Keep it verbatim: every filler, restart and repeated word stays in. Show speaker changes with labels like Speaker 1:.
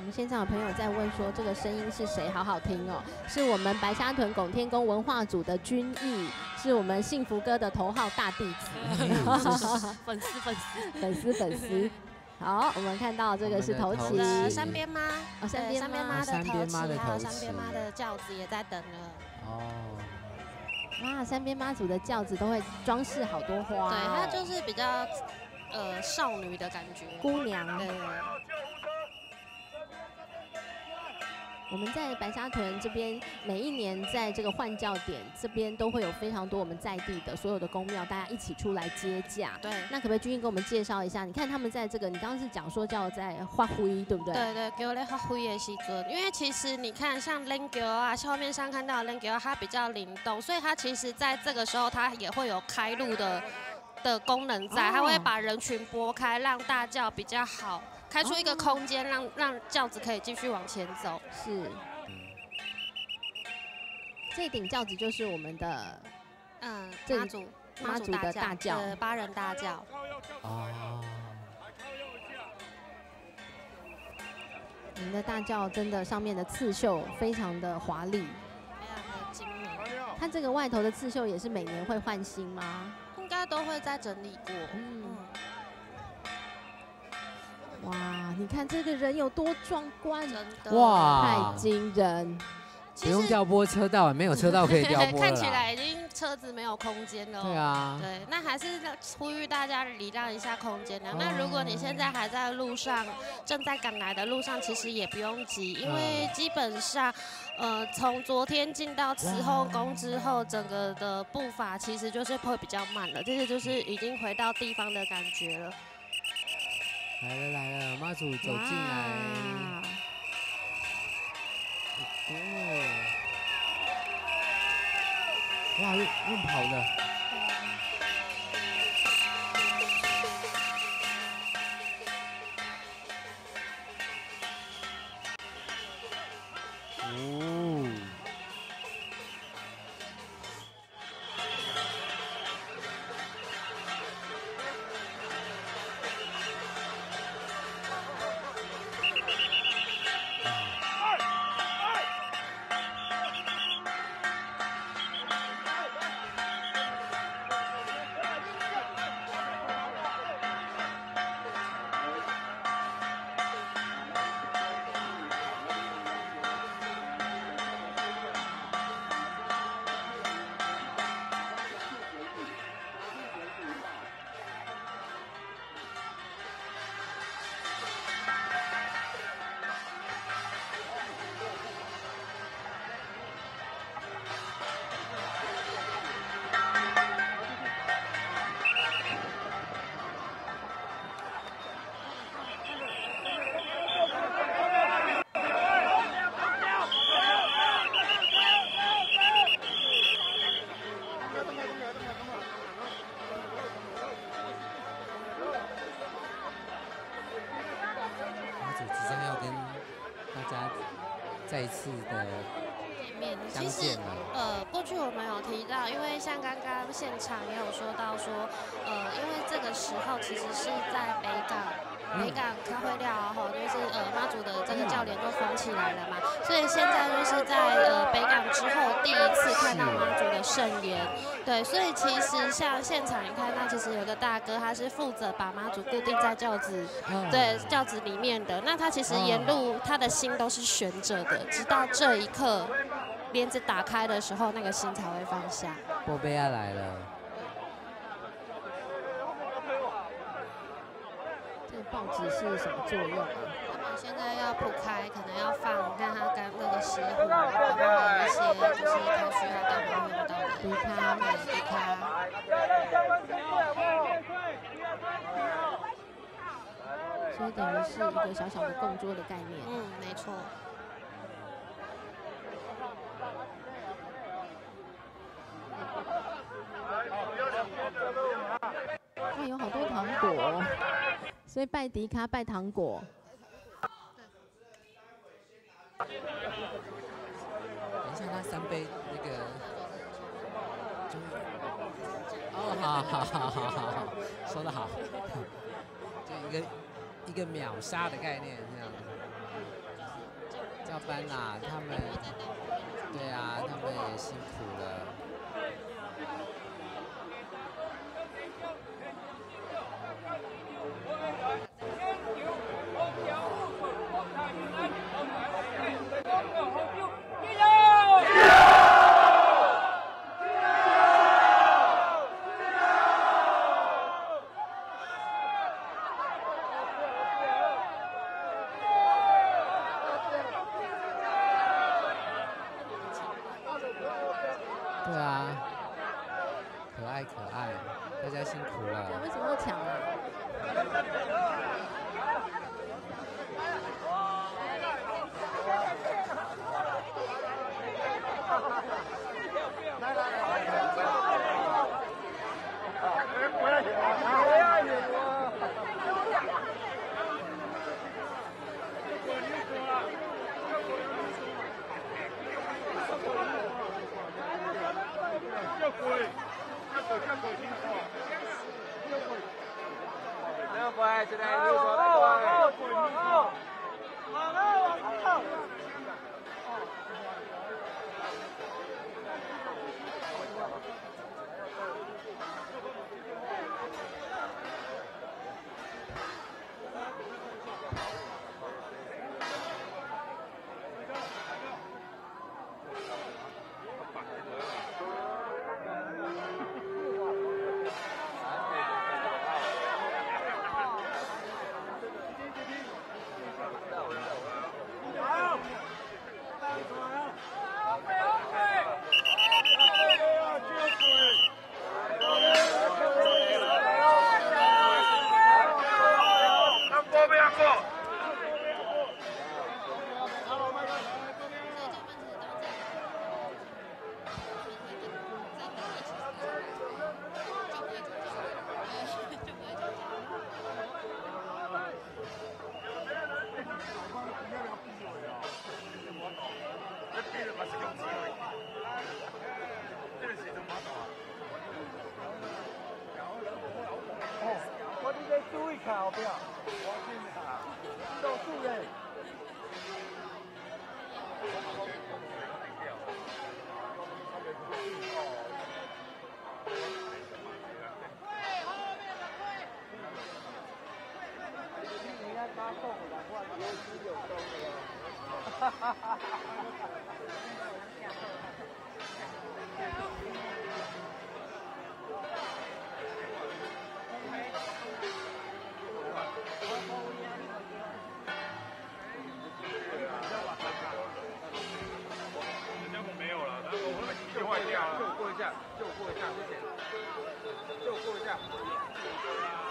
Speaker 1: 们现场的朋友在问说，这个声音是谁？好好听哦，是我们白沙屯拱天宫文化组的君毅，是我们幸福哥的头号大弟子，
Speaker 2: 粉丝粉丝
Speaker 1: 粉丝粉丝。好，我们看到这个是头旗，
Speaker 2: 呃，山边妈，
Speaker 1: 哦，山边妈
Speaker 2: 的头旗，还有山边妈的轿子也在等了。
Speaker 3: 哦。
Speaker 1: 哇，山边妈祖的轿子都会装饰好多花、哦，
Speaker 2: 对，它就是比较呃少女的感觉，
Speaker 1: 姑娘。
Speaker 2: 对。
Speaker 1: 我们在白沙屯这边，每一年在这个换轿点这边都会有非常多我们在地的所有的宫庙，大家一起出来接驾。
Speaker 2: 对。
Speaker 1: 那可不可以君毅给我们介绍一下？你看他们在这个，你刚刚是讲说叫在发挥，对不对？
Speaker 2: 对对，给我在发挥的时阵，因为其实你看像 Lengyo 啊，画面上看到的 Lengyo 它比较灵动，所以它其实在这个时候它也会有开路的的功能在，它会把人群拨开，让大轿比较好。 开出一个空间，让让轿子可以继续往前走。
Speaker 1: 是，这顶轿子就是我们的，
Speaker 2: 嗯，妈祖
Speaker 1: 妈祖的大轿，
Speaker 2: 呃，八人大轿。
Speaker 3: 哦。
Speaker 1: 我们的大轿真的上面的刺绣非常的华丽，
Speaker 2: 非常的精美。
Speaker 1: 它这个外头的刺绣也是每年会换新吗？
Speaker 2: 应该都会再整理过。
Speaker 1: 嗯。 哇，你看这个人有多壮观！
Speaker 2: 真的
Speaker 3: 哇，
Speaker 1: 太惊人！
Speaker 3: 不用调拨车道，没有车道可以调拨了。
Speaker 2: 看起来已经车子没有空间了。
Speaker 3: 对啊。
Speaker 2: 对，那还是呼吁大家礼让一下空间的。哦、那如果你现在还在路上，正在赶来的路上，其实也不用急，因为基本上，呃，从昨天进到慈后宫之后，整个的步伐其实就是会比较慢了，这个就是已经回到地方的感觉了。
Speaker 3: 来了来了，妈祖走进来。哦，哇，用用跑的。哦。 再一次的
Speaker 2: 见面，其实呃，过去我们有提到，因为像刚刚现场也有说到说，呃，因为这个时候其实是在北港。 北港开会料啊，吼，就是呃妈祖的这个教联就封起来了嘛，所以现在就是在呃北港之后第一次看到妈祖的盛宴，对，所以其实像现场你看到，其实有个大哥他是负责把妈祖固定在轿子，对轿子里面的，那他其实沿路他的心都是悬着的，直到这一刻帘子打开的时候，那个心才会放下。
Speaker 3: 波贝亚来了。
Speaker 1: 报纸是什么作用啊？
Speaker 2: 他们现在要铺开，可能要放，看它跟那个石斛，然后还有一些就是它需要干嘛用到的
Speaker 1: 迪卡，
Speaker 2: 对，迪卡。
Speaker 1: 所以等于是一个小小的供桌的概念。
Speaker 2: 嗯，没错。
Speaker 1: 哇，有好多糖果。 所以拜迪卡拜糖果，
Speaker 3: 等一下，那三杯那个，哦，好好好好好好，说得好，就一个一个秒杀的概念这样。 班啦，他们，对啊，他们也辛苦了。对啊，可爱可爱，大家辛苦了。
Speaker 1: 为什么要抢啊？
Speaker 4: 六乖，现在六乖，六乖。往后，往后。我你得注意看后边，我先看，到处嘞。你应该发送的话，有十九周了。哈哈哈哈。救过一下，救过一下，谢谢。救过一下。